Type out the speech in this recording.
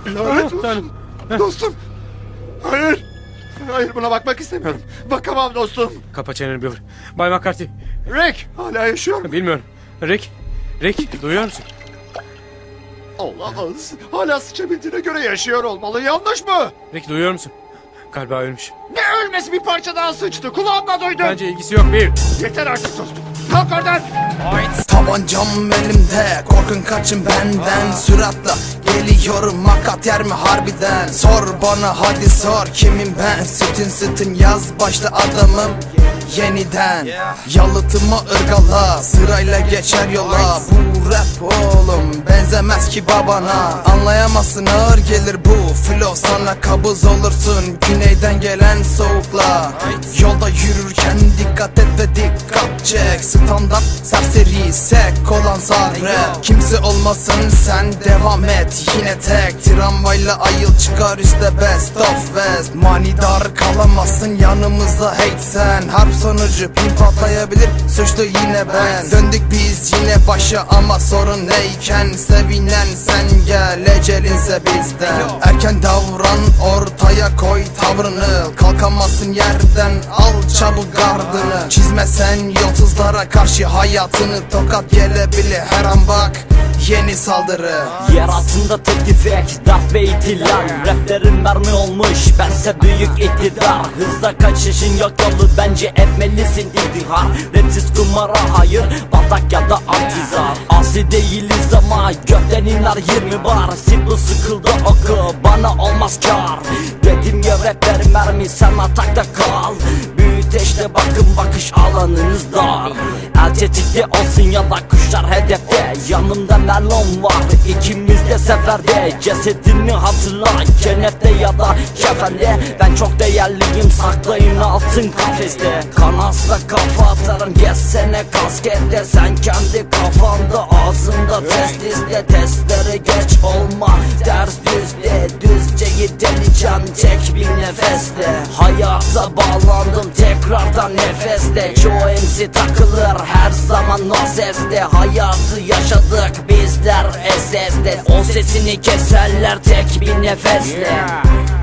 Lanet olsun. Dostum. Hayır. Hayır, buna bakmak istemiyorum. Bakamam dostum. Kapa çeneni Bill. Bay McCarthy. Rick hala yaşıyor mu? Bilmiyorum. Rick. Duyuyor musun? Olamaz. Hala sıçabildiğine göre yaşıyor olmalı. Yanlış mı? Rick duyuyor musun? Galiba ölmüş. Ne ölmesi, bir parça daha sıçtı. Kulağımla duydum. Bence ilgisi yok Bill. Yeter artık dostum. Kalk oradan. Tabancam elimde, korkun kaçın benden. Süratle geliyorum, makat yer mi harbiden? Sor bana hadi sor, kimim ben? Sütün yaz başta adamım yeniden. Yalıtıma ırgala, sırayla geçer yola. Bu rap oğlum benzemez ki babana. Anlayamazsın, ağır gelir bu flow, sana kabız olursun güneyden gelen soğukla. Yolda yürürken dikkat et ve dikkat çek. Standart serseri sek olan rap. Kimse olmasın sen devam et yine tek. Tramvayla ayıl çıkar üstte best of west. Manidar kalamazsın yanımızda hate sen. Harp sonucu pin patlayabilir, suçlu yine ben. Döndük biz yine başa ama sorun neyken? Sevinen sen gel, ecelinse bizden. Erken davran, ortaya koy tavrını. Kalkamazsın yerden, al çabuk gardını. Çizme sen yolsuzlara karşı hayatını. Tokat gelebilir her an bak, yeni saldırı. Yer altında tek tüfek, darp ve itilal. Raplerin mermi olmuş, bense büyük iktidar. Hızla kaçışın yok yolu, bence etmelisin intihar. Rapsiz kumara hayır, batak ya da antizar. Asi değiliz ama gökten iner 20 bar. Siblu sıkıldı oku, bana olmaz kar. Dedim ya raplerin mermi, sen atakta kal. Büyüteçte bakın, bakış alanınız dar. El tetikte olsun ya da kuşlar hedefte. Yanımda merlon var, ikimiz de seferde. Cesedini hatırla, kenefte ya da kefende. Ben çok değerliyim, saklayın altın kafeste. Kanasla kafa atarım, gezsene kaskette. Sen kendi kafanda, ağzında testisle. Testlere geç olma, ters düzde. Düzceyi deleceğim tek bir nefeste. Hayata bağlandım tekrardan nefeste. Çoğu MC takılır her zaman o seste. Hayatı yaşadık bizler SS'de. O sesini keserler tek bir nefeste.